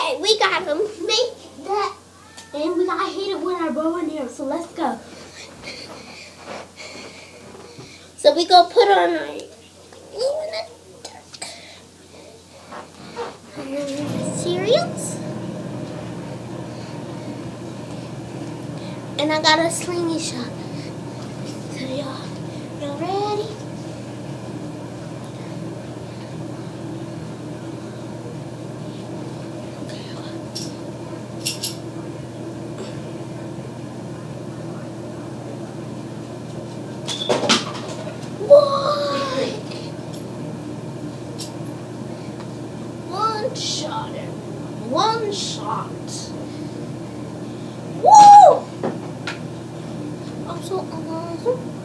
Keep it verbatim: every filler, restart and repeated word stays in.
Okay, we gotta make that, and we gotta hit it with our bow and arrow. So let's go. So we gonna put on our cereals, and I got a slingy shot. So y'all, y'all ready? One, one shot, one shot. Woo! I'm so awesome.